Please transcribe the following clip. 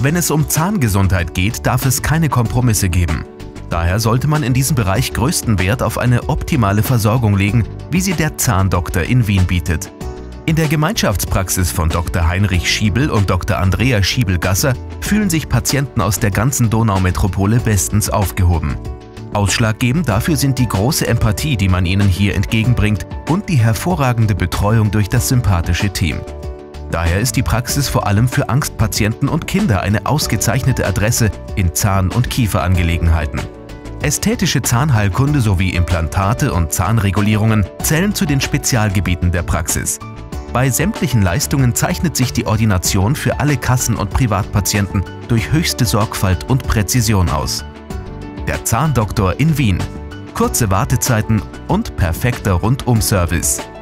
Wenn es um Zahngesundheit geht, darf es keine Kompromisse geben. Daher sollte man in diesem Bereich größten Wert auf eine optimale Versorgung legen, wie sie der Zahndoktor in Wien bietet. In der Gemeinschaftspraxis von Dr. Heinrich Schiebel und Dr. Andrea Schiebel-Gasser fühlen sich Patienten aus der ganzen Donaumetropole bestens aufgehoben. Ausschlaggebend dafür sind die große Empathie, die man ihnen hier entgegenbringt, und die hervorragende Betreuung durch das sympathische Team. Daher ist die Praxis vor allem für Angstpatienten und Kinder eine ausgezeichnete Adresse in Zahn- und Kieferangelegenheiten. Ästhetische Zahnheilkunde sowie Implantate und Zahnregulierungen zählen zu den Spezialgebieten der Praxis. Bei sämtlichen Leistungen zeichnet sich die Ordination für alle Kassen- und Privatpatienten durch höchste Sorgfalt und Präzision aus. Der Zahndoktor in Wien. Kurze Wartezeiten und perfekter Rundum-Service.